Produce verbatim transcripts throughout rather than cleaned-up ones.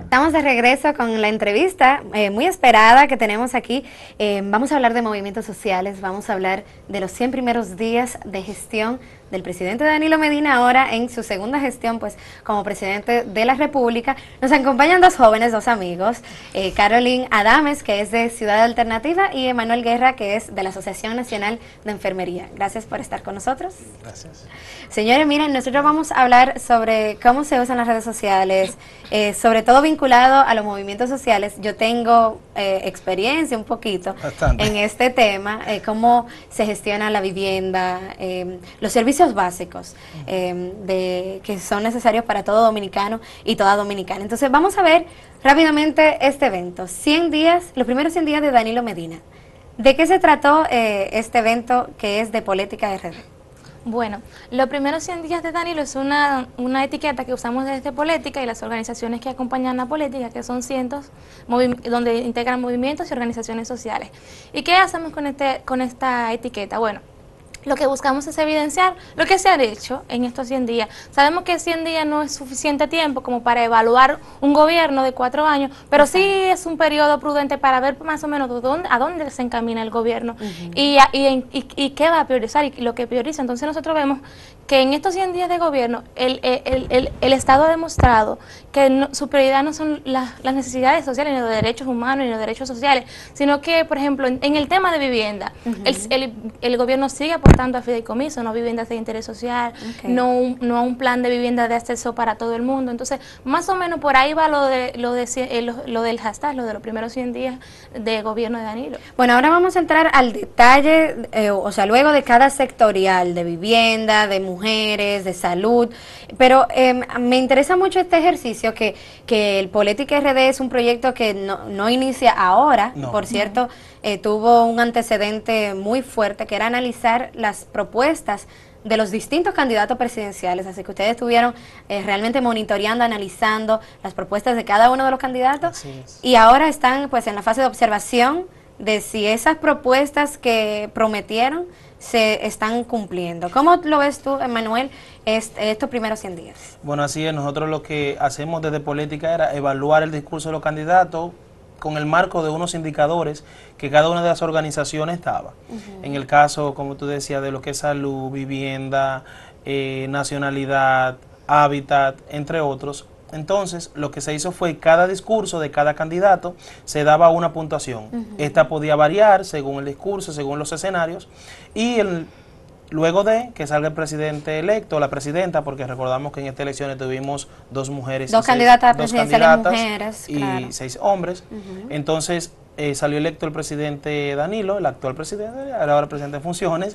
Estamos de regreso con la entrevista eh, muy esperada que tenemos aquí. Eh, vamos a hablar de movimientos sociales, vamos a hablar de los cien primeros días de gestión del presidente Danilo Medina, ahora en su segunda gestión pues como presidente de la República. Nos acompañan dos jóvenes, dos amigos, eh, Caroline Adames, que es de Ciudad Alternativa, y Emanuel Guerra, que es de la Asociación Nacional de Enfermería. Gracias por estar con nosotros. Gracias. Señores, miren, nosotros vamos a hablar sobre cómo se usan las redes sociales, eh, sobre todo vinculado a los movimientos sociales. Yo tengo eh, experiencia un poquito Bastante. en este tema, eh, cómo se gestiona la vivienda, eh, los servicios básicos eh, de, que son necesarios para todo dominicano y toda dominicana. Entonces vamos a ver rápidamente este evento, cien días, los primeros cien días de Danilo Medina. ¿De qué se trató eh, este evento que es de Política R D? Bueno, los primeros cien días de Danilo es una, una etiqueta que usamos desde Política y las organizaciones que acompañan a Política, que son cientos, donde integran movimientos y organizaciones sociales. ¿Y qué hacemos con, este, con esta etiqueta? Bueno, lo que buscamos es evidenciar lo que se ha hecho en estos cien días. Sabemos que cien días no es suficiente tiempo como para evaluar un gobierno de cuatro años, pero sí es un periodo prudente para ver más o menos dónde, a dónde se encamina el gobierno uh-huh. y, y, y, y qué va a priorizar y lo que prioriza. Entonces nosotros vemos que en estos cien días de gobierno el, el, el, el Estado ha demostrado que no, su prioridad no son la, las necesidades sociales, ni los derechos humanos, ni los derechos sociales, sino que, por ejemplo, en, en el tema de vivienda, uh-huh. el, el, el gobierno sigue aportando a fideicomiso, no viviendas de interés social, okay. no, un, no un plan de vivienda de acceso para todo el mundo. Entonces, más o menos por ahí va lo, de, lo, de, eh, lo, lo del hashtag, lo de los primeros cien días de gobierno de Danilo. Bueno, ahora vamos a entrar al detalle, eh, o sea, luego de cada sectorial, de vivienda, de mujeres, de salud, pero eh, me interesa mucho este ejercicio que, que el Política R D es un proyecto que no, no inicia ahora, no. por cierto, no. eh, tuvo un antecedente muy fuerte que era analizar las propuestas de los distintos candidatos presidenciales, así que ustedes estuvieron eh, realmente monitoreando, analizando las propuestas de cada uno de los candidatos y ahora están pues en la fase de observación de si esas propuestas que prometieron se están cumpliendo. ¿Cómo lo ves tú, Emanuel, este, estos primeros cien días? Bueno, así es, nosotros lo que hacemos desde Política era evaluar el discurso de los candidatos con el marco de unos indicadores que cada una de las organizaciones estaba. Uh-huh. En el caso, como tú decías, de lo que es salud, vivienda, eh, nacionalidad, hábitat, entre otros. Entonces, lo que se hizo fue cada discurso de cada candidato se daba una puntuación. Uh-huh. Esta podía variar según el discurso, según los escenarios, y el, luego de que salga el presidente electo, la presidenta, porque recordamos que en estas elecciones tuvimos dos mujeres, dos y candidatas seis, presidenciales dos candidatas mujeres, y claro. seis hombres. Uh-huh. Entonces, eh, salió electo el presidente Danilo, el actual presidente, ahora presidente en funciones,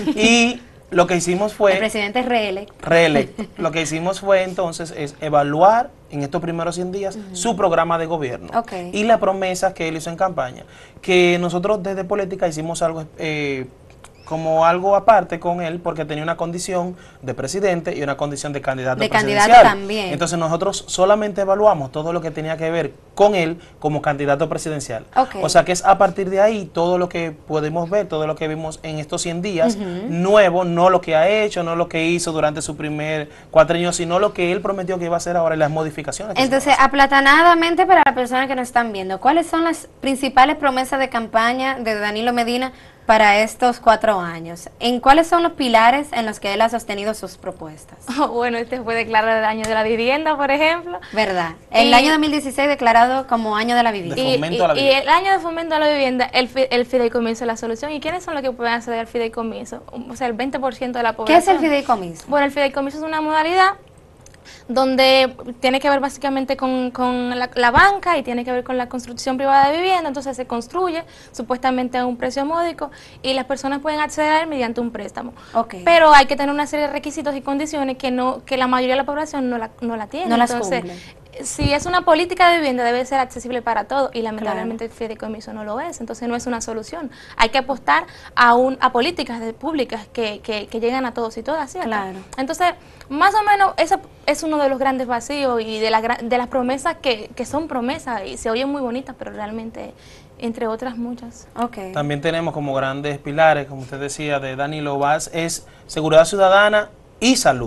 y lo que hicimos fue... El presidente reelecto. Reelecto. Lo que hicimos fue entonces es evaluar en estos primeros cien días uh-huh. su programa de gobierno okay. y las promesas que él hizo en campaña. Que nosotros desde Política hicimos algo... Eh, como algo aparte con él, porque tenía una condición de presidente y una condición de candidato de presidencial. candidato también. Entonces nosotros solamente evaluamos todo lo que tenía que ver con él como candidato presidencial. Okay. O sea que es a partir de ahí todo lo que podemos ver, todo lo que vimos en estos cien días, uh-huh. nuevo, no lo que ha hecho, no lo que hizo durante su primer cuatrienio, sino lo que él prometió que iba a hacer ahora y las modificaciones. Entonces, aplatanadamente para las personas que nos están viendo, ¿cuáles son las principales promesas de campaña de Danilo Medina para estos cuatro años? ¿En cuáles son los pilares en los que él ha sostenido sus propuestas? Oh, bueno, este fue declarado el año de la vivienda, por ejemplo. ¿Verdad? El y, año dos mil dieciséis declarado como año de la vivienda. De fomento y, a la vivienda. Y el año de fomento a la vivienda, el, el fideicomiso es la solución. ¿Y quiénes son los que pueden acceder al fideicomiso? O sea, el veinte por ciento de la población. ¿Qué es el fideicomiso? Bueno, el fideicomiso es una modalidad donde tiene que ver básicamente con, con la, la banca y tiene que ver con la construcción privada de vivienda. Entonces se construye supuestamente a un precio módico y las personas pueden acceder a él mediante un préstamo. Okay. Pero hay que tener una serie de requisitos y condiciones que no que la mayoría de la población no la, no la tiene. No las Entonces, cumple. Si es una política de vivienda, debe ser accesible para todos y lamentablemente claro. el fideicomiso no lo es, entonces no es una solución. Hay que apostar a un a políticas de, públicas que, que, que llegan a todos y todas, ¿cierto? Claro. Entonces, más o menos, eso es uno de los grandes vacíos y de, la, de las promesas que, que son promesas y se oyen muy bonitas, pero realmente, entre otras muchas. Okay. También tenemos como grandes pilares, como usted decía, de Danilo Vaz, es seguridad ciudadana y salud.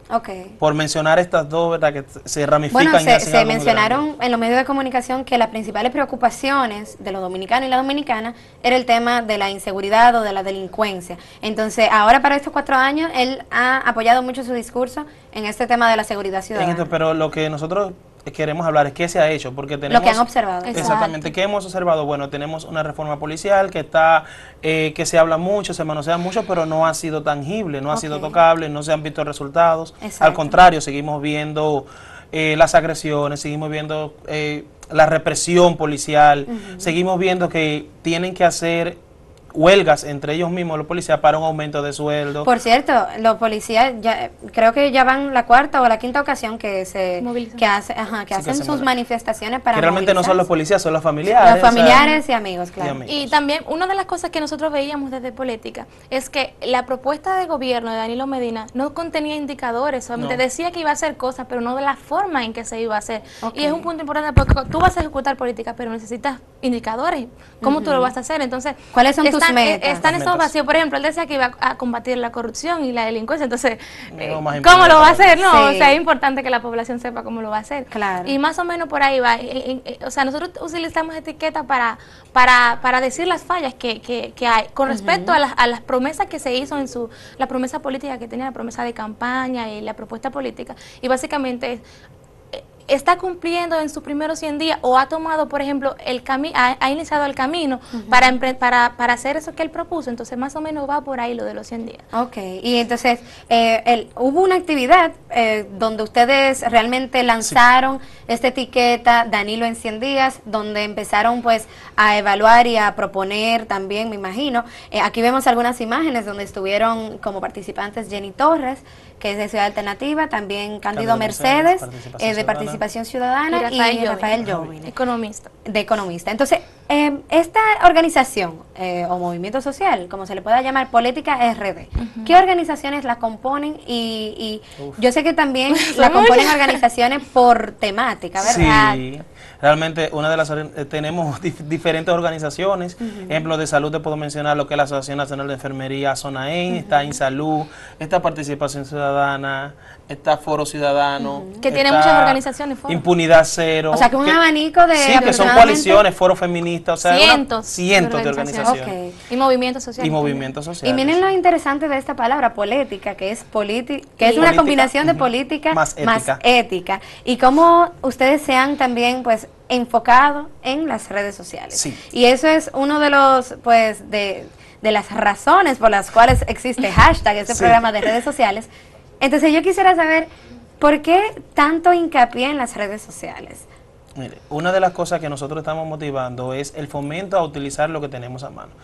Okay. Por mencionar estas dos, ¿verdad? Que se ramifican. Bueno, y se, hacen se algo muy mencionaron grande. en los medios de comunicación que las principales preocupaciones de los dominicanos y la dominicana era el tema de la inseguridad o de la delincuencia. Entonces, ahora para estos cuatro años, él ha apoyado mucho su discurso en este tema de la seguridad ciudadana. En esto, pero lo que nosotros queremos hablar es qué se ha hecho, porque tenemos... Lo que han observado. Exactamente, ¿qué hemos observado? Bueno, tenemos una reforma policial que está, eh, que se habla mucho, se manosea mucho, pero no ha sido tangible, no ha Ok. sido tocable, no se han visto resultados. Exacto. Al contrario, seguimos viendo eh, las agresiones, seguimos viendo eh, la represión policial, Ujú. seguimos viendo que tienen que hacer huelgas entre ellos mismos, los policías, para un aumento de sueldo. Por cierto, los policías ya creo que ya van la cuarta o la quinta ocasión que se Movilizan. que, hace, ajá, que Sí, que hacen se sus movilizan. manifestaciones para que realmente no son los movilizarse. policías, son los familiares. Los familiares y amigos, y claro. amigos. Y también una de las cosas que nosotros veíamos desde política es que la propuesta de gobierno de Danilo Medina no contenía indicadores, solamente No. decía que iba a hacer cosas, pero no de la forma en que se iba a hacer. Ok. Y es un punto importante porque tú vas a ejecutar política, pero necesitas indicadores. ¿Cómo tú lo vas a hacer? Entonces, ¿Cuáles son tus están, eh, metas? Están Las esos metas. vacíos. Por ejemplo, él decía que iba a combatir la corrupción y la delincuencia. Entonces, No, eh, más ¿cómo lo va a importante. hacer? No, Sí. o sea, es importante que la población sepa cómo lo va a hacer. Claro. Y más o menos por ahí va. Eh, eh, eh, o sea, nosotros utilizamos etiqueta para, para, para decir las fallas que, que, que hay con respecto a, las, a las promesas que se hizo en su, la promesa política que tenía, la promesa de campaña y la propuesta política. Y básicamente es, eh, está cumpliendo en sus primeros cien días o ha tomado, por ejemplo, el cami ha, ha iniciado el camino para, empre- para, para hacer eso que él propuso. Entonces, más o menos va por ahí lo de los cien días. Ok, y entonces eh, el, hubo una actividad eh, donde ustedes realmente lanzaron esta etiqueta Danilo en cien días, donde empezaron pues a evaluar y a proponer también, me imagino. Eh, aquí vemos algunas imágenes donde estuvieron como participantes Jenny Torres, que es de Ciudad Alternativa, también Cándido Cándido Mercedes, Mercedes, Participación eh, de Ciudadana. Participación Ciudadana, Y Rafael y Jovine. Rafael Jovine, Economista. de economista. Entonces, eh, esta organización eh, o movimiento social, como se le pueda llamar, Política R D, ¿qué organizaciones la componen? Y, y Uf. yo sé que también Son la componen muchas. organizaciones por temática, ¿verdad? Sí, realmente una de las or- eh, tenemos dif- diferentes organizaciones. Ejemplo de salud te puedo mencionar lo que es la Asociación Nacional de Enfermería, Zona E N, está InSalud, está Participación Ciudadana, está Foro Ciudadano, Que tiene está muchas organizaciones, Foro. Impunidad Cero. O sea, que un abanico de Sí, que son aproximadamente- coaliciones, Foro Feminista, o sea, una- Cientos cientos de de organizaciones. organizaciones. Ok. Y movimientos sociales. Y también. movimientos sociales. Y miren lo interesante de esta palabra, política, que es politi que es Y- una Política, combinación de ujú, política más ética. ética. Y cómo ustedes se han también pues enfocado en las redes sociales. Sí. Y eso es uno de los pues de, de las razones por las cuales existe hashtag, este Sí. programa de redes sociales. Entonces yo quisiera saber por qué tanto hincapié en las redes sociales. Mire, una de las cosas que nosotros estamos motivando es el fomento a utilizar lo que tenemos a mano.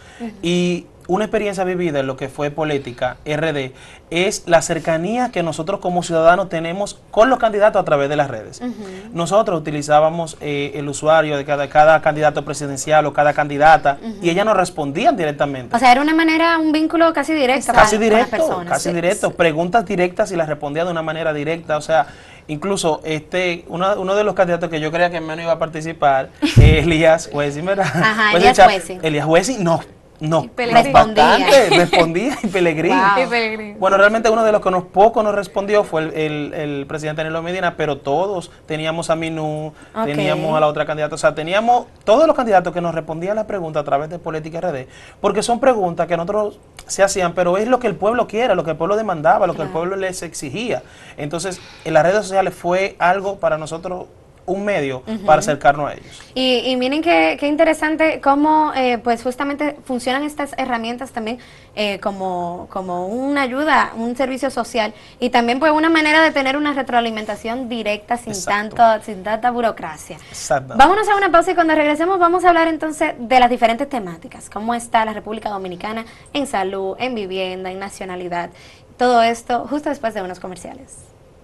Y una experiencia vivida en lo que fue política, R D, es la cercanía que nosotros como ciudadanos tenemos con los candidatos a través de las redes. Nosotros utilizábamos eh, el usuario de cada, cada candidato presidencial o cada candidata y ellas nos respondían directamente. O sea, era una manera, un vínculo casi directo con- Casi con las directo, personas. casi Sí. directo, preguntas directas y las respondía de una manera directa, o sea, incluso este uno, uno de los candidatos que yo creía que menos iba a participar, eh, Elías Huesin, ¿verdad? Ajá, Pues, Elías echa- Huesin. Elías Huesin, no, no, Y Pellegrini. Respondía. bastante, respondía y Pellegrini. Wow. Y Pellegrini. Bueno, realmente uno de los que nos poco nos respondió fue el, el, el presidente Danilo Medina, pero todos teníamos a Minú, Ok. teníamos a la otra candidata, o sea, teníamos todos los candidatos que nos respondían la pregunta a través de Política R D, porque son preguntas que nosotros se hacían, pero es lo que el pueblo quiere, lo que el pueblo demandaba, lo que el pueblo les exigía. Entonces, en las redes sociales fue algo para nosotros, un medio para acercarnos a ellos. Y, y miren qué, qué interesante cómo eh, pues justamente funcionan estas herramientas también eh, como, como una ayuda, un servicio social y también pues una manera de tener una retroalimentación directa sin Exacto. tanto, sin tanta burocracia. Exactamente. Vámonos a una pausa y cuando regresemos vamos a hablar entonces de las diferentes temáticas, cómo está la República Dominicana en salud, en vivienda, en nacionalidad, todo esto justo después de unos comerciales.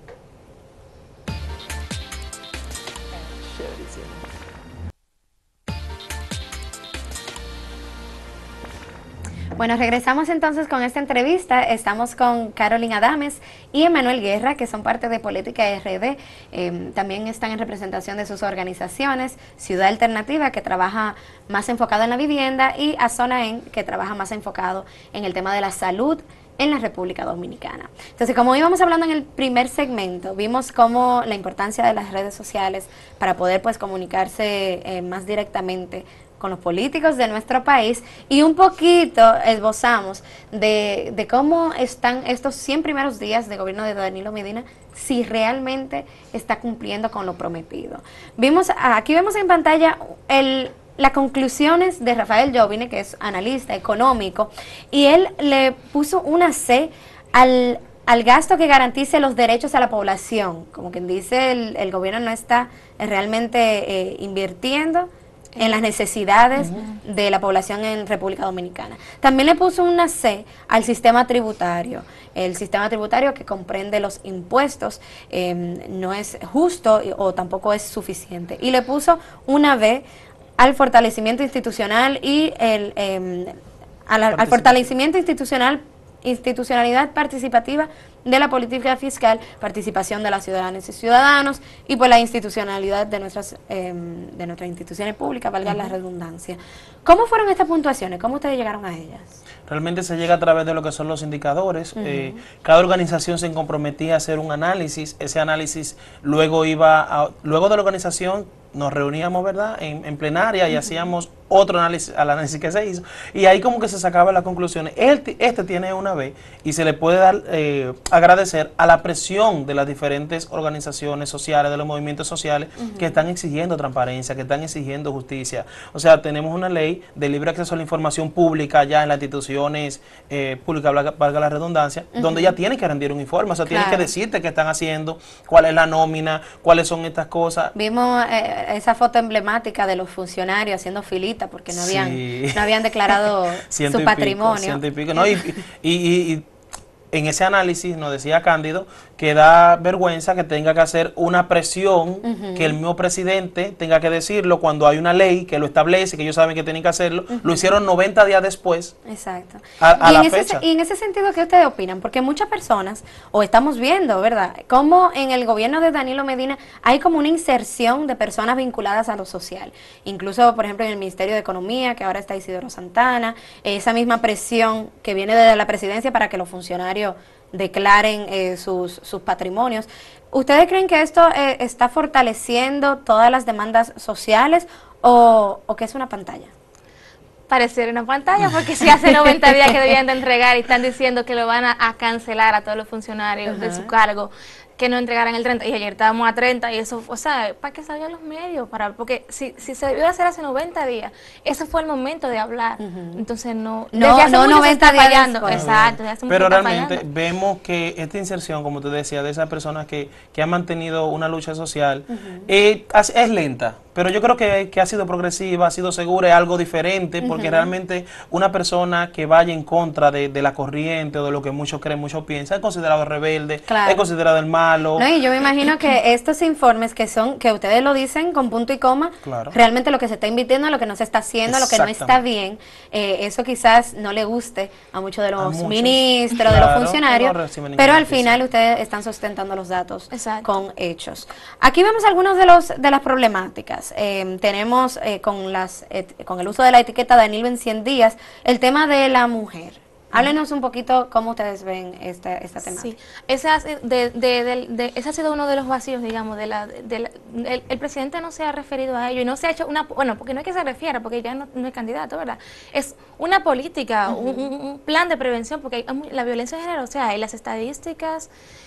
Bueno, regresamos entonces con esta entrevista. Estamos con Carolyn Adames y Emanuel Guerra, que son parte de Política R D. Eh, también están en representación de sus organizaciones, Ciudad Alternativa, que trabaja más enfocado en la vivienda, y a Zona E N, que trabaja más enfocado en el tema de la salud en la República Dominicana. Entonces, como íbamos hablando en el primer segmento, vimos cómo la importancia de las redes sociales para poder pues comunicarse eh, más directamente con los políticos de nuestro país, y un poquito esbozamos de, de cómo están estos cien primeros días de gobierno de Danilo Medina, si realmente está cumpliendo con lo prometido. Vimos, aquí vemos en pantalla el, las conclusiones de Rafael Jovine, que es analista económico, y él le puso una C al, al gasto que garantice los derechos a la población. Como quien dice, el, el gobierno no está realmente eh, invirtiendo en las necesidades uh-huh. de la población en República Dominicana. También le puso una C al sistema tributario. El sistema tributario que comprende los impuestos eh, no es justo o tampoco es suficiente. Y le puso una B al fortalecimiento institucional y el eh, al, al fortalecimiento institucional institucionalidad participativa de la política fiscal, participación de las ciudadanas y ciudadanos y por la institucionalidad de nuestras eh, de nuestras instituciones públicas, valga uh-huh. la redundancia. ¿Cómo fueron estas puntuaciones? ¿Cómo ustedes llegaron a ellas? Realmente se llega a través de lo que son los indicadores. Uh-huh. eh, cada organización se comprometía a hacer un análisis. Ese análisis luego iba a, luego de la organización nos reuníamos, ¿verdad?, en, en plenaria y uh-huh. hacíamos otro análisis, al análisis que se hizo, y ahí como que se sacaban las conclusiones. Este, este tiene una B y se le puede dar eh, agradecer a la presión de las diferentes organizaciones sociales, de los movimientos sociales uh-huh. que están exigiendo transparencia, que están exigiendo justicia. O sea, tenemos una ley de libre acceso a la información pública ya en las instituciones eh, públicas, valga la redundancia, uh-huh. donde ya tienen que rendir un informe, o sea, claro. tienen que decirte qué están haciendo, cuál es la nómina, cuáles son estas cosas. Vimos eh, esa foto emblemática de los funcionarios haciendo filita porque no habían, sí. no habían declarado su patrimonio. Pico, y pico, ¿no? y, y, y, y en ese análisis nos decía Cándido que da vergüenza que tenga que hacer una presión, uh-huh. que el mismo presidente tenga que decirlo cuando hay una ley que lo establece, que ellos saben que tienen que hacerlo. Uh-huh. Lo hicieron noventa días después. Exacto. A, a y, la en fecha. Ese, y en ese sentido, ¿qué ustedes opinan? Porque muchas personas, o estamos viendo, ¿verdad?, cómo en el gobierno de Danilo Medina hay como una inserción de personas vinculadas a lo social. Incluso, por ejemplo, en el Ministerio de Economía, que ahora está Isidoro Santana, esa misma presión que viene de la presidencia para que los funcionarios declaren eh, sus, sus patrimonios. ¿Ustedes creen que esto eh, está fortaleciendo todas las demandas sociales o, o que es una pantalla? Pareciera una pantalla, porque si hace noventa días que debían de entregar y están diciendo que lo van a, a cancelar a todos los funcionarios uh-huh. de su cargo, que no entregaran el treinta, y ayer estábamos a treinta, y eso, o sea, para que salgan los medios, para porque si, si se debió hacer hace noventa días, ese fue el momento de hablar. Uh-huh. Entonces, no, no, desde hace no mucho noventa se está fallando. Después. Exacto, desde hace Pero mucho realmente está vemos que esta inserción, como te decía, de esas personas que, que han mantenido una lucha social, uh-huh. eh, es lenta. Pero yo creo que, que ha sido progresiva, ha sido segura, es algo diferente, porque uh-huh. realmente una persona que vaya en contra de, de la corriente o de lo que muchos creen, muchos piensan, es considerado rebelde, claro. es considerado el malo. No, y yo me imagino que estos informes que son, que ustedes lo dicen con punto y coma, claro. realmente lo que se está invirtiendo, lo que no se está haciendo, lo que no está bien, eh, eso quizás no le guste a muchos de los ministros, claro, de los funcionarios, no pero al final ustedes están sustentando los datos Exacto. con hechos. Aquí vemos algunos de los de las problemáticas. Eh, tenemos eh, con las eh, con el uso de la etiqueta Danilo en cien días, el tema de la mujer. Háblenos un poquito cómo ustedes ven esta, esta temática. Sí, ese ha, de, de, de, de, ese ha sido uno de los vacíos, digamos, de la, de la, el, el presidente no se ha referido a ello y no se ha hecho una, bueno, porque no es que se refiera, porque ya no, no es candidato, ¿verdad? Es una política, uh-huh. un, un plan de prevención, porque hay, la violencia de género, o sea, hay las estadísticas...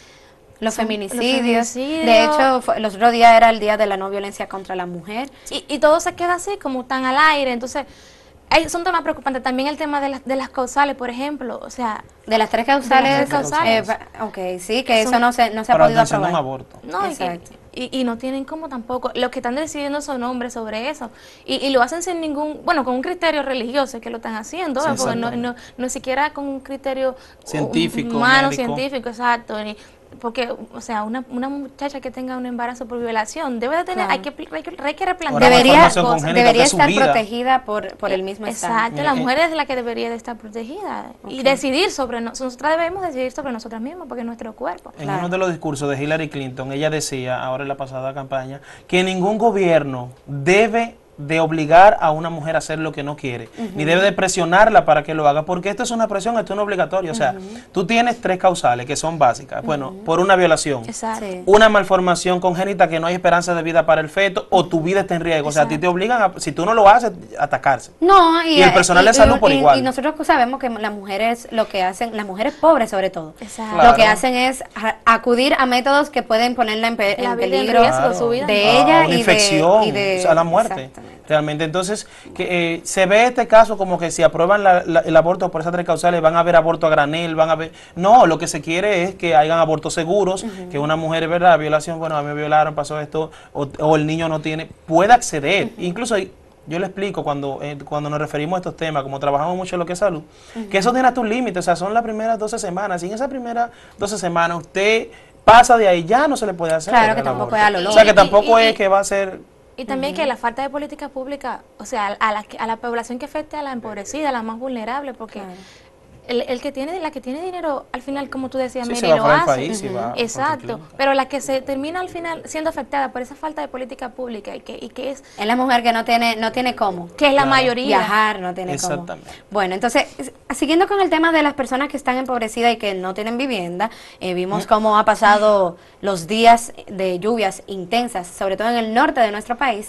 Los feminicidios. los feminicidios, de hecho, fue, los otros días era el día de la no violencia contra la mujer. Y, y todo se queda así, como tan al aire, entonces... Hay, son temas preocupantes. También el tema de las, de las causales, por ejemplo, o sea... De las tres causales. De las tres causales. Eh, ok, sí, que son, eso no se, no se ha podido aprobar. Un aborto. No, Exacto. Y, y, y no tienen como tampoco... Los que están decidiendo son hombres sobre eso. Y, y lo hacen sin ningún... Bueno, con un criterio religioso que lo están haciendo, sí, porque no, no, no siquiera con un criterio... Científico, humano, médico. científico, exacto. Ni, porque, o sea, una, una muchacha que tenga un embarazo por violación debe de tener, claro. hay, que, hay, que, hay que replantear. Debería, debería estar protegida por, por el mismo Estado. Exacto, la mujer es la que debería de estar protegida okay. y decidir sobre nosotros. Nosotras debemos decidir sobre nosotras mismas porque es nuestro cuerpo. En claro. uno de los discursos de Hillary Clinton, ella decía, ahora en la pasada campaña, que ningún gobierno debe de obligar a una mujer a hacer lo que no quiere, uh-huh. ni debe de presionarla para que lo haga, porque esto es una presión, esto no es obligatorio. O sea, uh-huh. tú tienes tres causales que son básicas. Uh-huh. Bueno, por una violación, sí. una malformación congénita que no hay esperanza de vida para el feto, o tu vida está en riesgo. Exacto. O sea, a ti te obligan, a, si tú no lo haces, a atacarse. No, y, y el personal y, de salud y, por y, igual. Y nosotros sabemos que las mujeres lo que hacen, las mujeres pobres sobre todo, claro. lo que hacen es a, acudir a métodos que pueden ponerla en, pe la en peligro en riesgo, su vida. de ah, ella una y, infección, de, y de... O sea, la muerte. Realmente, entonces, que, eh, se ve este caso como que si aprueban la, la, el aborto por esas tres causales, van a haber aborto a granel, van a ver... No, lo que se quiere es que hayan abortos seguros, uh-huh. que una mujer, ¿verdad? Violación, bueno, a mí me violaron, pasó esto, o, o el niño no tiene, pueda acceder. Uh-huh. Incluso yo le explico cuando, eh, cuando nos referimos a estos temas, como trabajamos mucho en lo que es salud, uh-huh. que eso tiene tus límites, o sea, son las primeras doce semanas, y en esas primeras doce semanas usted pasa de ahí, ya no se le puede hacer. Claro, que tampoco aborto. es a lo loco. O sea, que tampoco y, y, es que va a ser... Y también uh-huh. que la falta de política pública, o sea, a la, a la población que afecte a la empobrecida, a la más vulnerable, porque claro. el, el que tiene, la que tiene dinero, al final, como tú decías, sí, Mary, lo hace. País, uh-huh. va, exacto, pero la que se termina al final siendo afectada por esa falta de política pública y que, y que es... Es la mujer que no tiene, no tiene cómo. Que es la claro. mayoría. Viajar, no tiene cómo. Bueno, entonces, siguiendo con el tema de las personas que están empobrecidas y que no tienen vivienda, eh, vimos cómo ha pasado los días de lluvias intensas, sobre todo en el norte de nuestro país.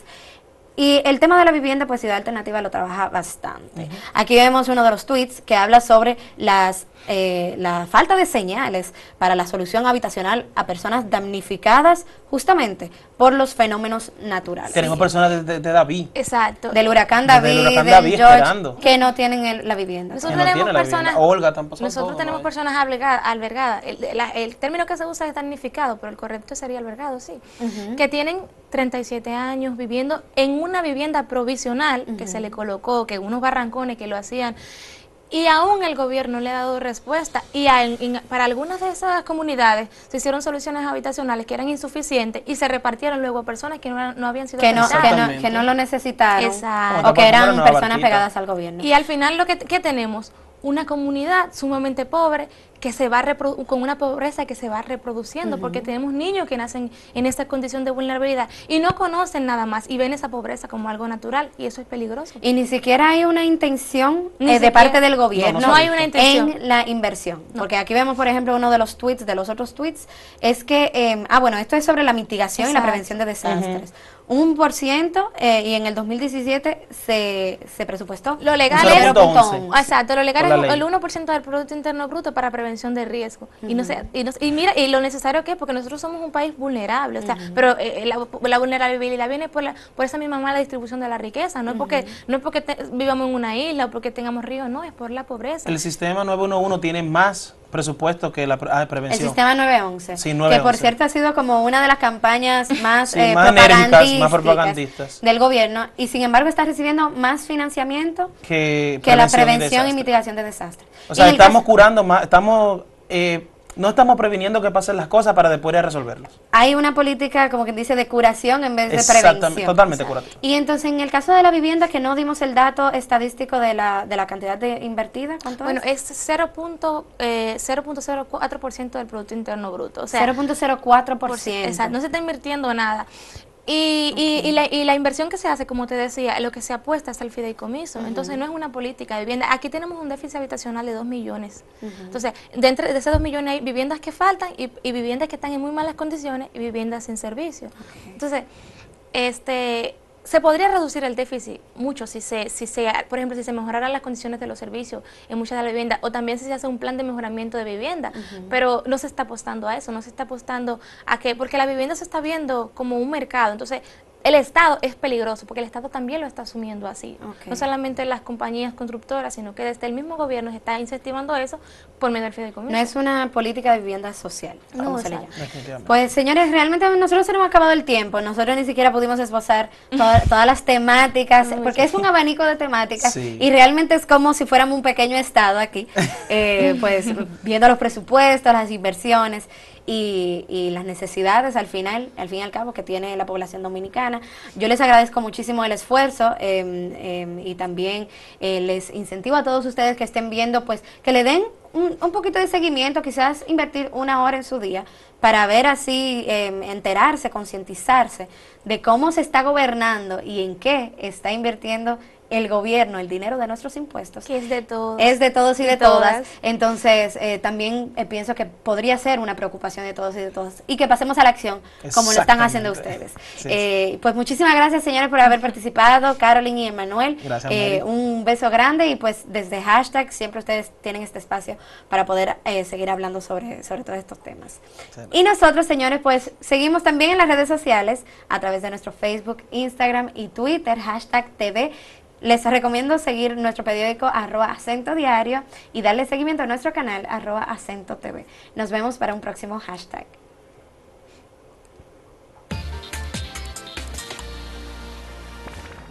Y el tema de la vivienda, pues Ciudad Alternativa lo trabaja bastante. Uh-huh. Aquí vemos uno de los tweets que habla sobre las eh, la falta de señales para la solución habitacional a personas damnificadas justamente por los fenómenos naturales. Tenemos personas de, de, de David. Exacto. Del huracán David, del, huracán David del George, esperando. Que no tienen el, la vivienda. Nosotros no tenemos tiene personas, vivienda. Olga tampoco. Nosotros todo, tenemos ¿no? personas albergadas. albergadas. El, la, el término que se usa es damnificado, pero el correcto sería albergado, sí. Uh-huh. Que tienen treinta y siete años viviendo en una vivienda provisional uh-huh. que se le colocó, que unos barrancones que lo hacían, y aún el gobierno le ha dado respuesta, y a, en, para algunas de esas comunidades se hicieron soluciones habitacionales que eran insuficientes y se repartieron luego a personas que no, no habían sido que no, que no que no lo necesitaron. Exacto. O que eran personas pegadas al gobierno. Y al final lo que, que tenemos una comunidad sumamente pobre que se va con una pobreza que se va reproduciendo, uh-huh. porque tenemos niños que nacen en esta condición de vulnerabilidad y no conocen nada más y ven esa pobreza como algo natural, y eso es peligroso. Y ni siquiera hay una intención eh, de parte del gobierno. No, no hay una intención en la inversión, no. Porque aquí vemos, por ejemplo, uno de los tweets, de los otros tweets, es que, eh, ah, bueno, esto es sobre la mitigación Exacto. y la prevención de desastres. Uh-huh. Un por ciento, eh, y en el dos mil diecisiete se, se presupuestó. Lo legal es cero punto once. Exacto, lo legal es el uno por ciento del Producto Interno Bruto para prevención de riesgo. Uh-huh. Y no sé, y, no, y mira, y lo necesario que es, porque nosotros somos un país vulnerable, o sea, uh-huh. pero eh, la, la vulnerabilidad viene por la, por esa misma mala distribución de la riqueza, no es porque, uh-huh. no es porque te, vivamos en una isla o porque tengamos ríos, no, es por la pobreza. El sistema nueve uno uno tiene más presupuesto que la ah, prevención. El sistema nueve once, sí, nueve once, que por cierto ha sido como una de las campañas más, sí, eh, más propagandísticas, más propagandistas del gobierno, y sin embargo está recibiendo más financiamiento que, que la prevención y, y mitigación de desastres. O sea, estamos caso, curando más, estamos... Eh, no estamos previniendo que pasen las cosas para después de resolverlos. Hay una política, como quien dice, de curación en vez de prevención. Totalmente curativa. Y entonces, en el caso de la vivienda, que no dimos el dato estadístico de la, de la cantidad de invertida, ¿cuánto bueno, es? es cero punto cero cuatro por ciento del Producto Interno Bruto. O sea, cero punto cero cuatro por ciento. Exacto, no se está invirtiendo nada. Y, okay. y, y, la, y la inversión que se hace, como te decía, lo que se apuesta es al fideicomiso. Uh-huh. Entonces no es una política de vivienda. Aquí tenemos un déficit habitacional de dos millones. Uh-huh. Entonces, de, entre, de esos dos millones hay viviendas que faltan y, y viviendas que están en muy malas condiciones y viviendas sin servicio. Okay. Entonces, este... se podría reducir el déficit mucho si se, si se, por ejemplo, si se mejoraran las condiciones de los servicios en muchas de las viviendas, o también si se hace un plan de mejoramiento de vivienda, uh-huh. pero no se está apostando a eso, no se está apostando a que, porque la vivienda se está viendo como un mercado, entonces el Estado es peligroso, porque el Estado también lo está asumiendo así, okay. no solamente las compañías constructoras, sino que desde el mismo gobierno se está incentivando eso por medio del fideicomiso. No es una política de vivienda social, no, se le llama. Pues señores, realmente nosotros se nos ha acabado el tiempo, nosotros ni siquiera pudimos esbozar toda, todas las temáticas, no, porque sí. es un abanico de temáticas, sí. y realmente es como si fuéramos un pequeño Estado aquí, eh, pues viendo los presupuestos, las inversiones. y, y las necesidades al final, al fin y al cabo, que tiene la población dominicana. Yo les agradezco muchísimo el esfuerzo eh, eh, y también eh, les incentivo a todos ustedes que estén viendo, pues, que le den un, un poquito de seguimiento, quizás invertir una hora en su día para ver así, eh, enterarse, concientizarse de cómo se está gobernando y en qué está invirtiendo el gobierno, el dinero de nuestros impuestos. Que es de todos. Es de todos y de, de todas. todas. Entonces, eh, también eh, pienso que podría ser una preocupación de todos y de todas. Y que pasemos a la acción, como lo están haciendo ustedes. Sí. Eh, pues muchísimas gracias, señores, por haber participado, Caroline y Emanuel. Gracias, eh, un beso grande y pues desde hashtag siempre ustedes tienen este espacio para poder eh, seguir hablando sobre, sobre todos estos temas. Sí. Y nosotros, señores, pues seguimos también en las redes sociales a través de nuestro Facebook, Instagram y Twitter, hashtag T V. Les recomiendo seguir nuestro periódico arroba acento diario y darle seguimiento a nuestro canal arroba acento T V. Nos vemos para un próximo hashtag.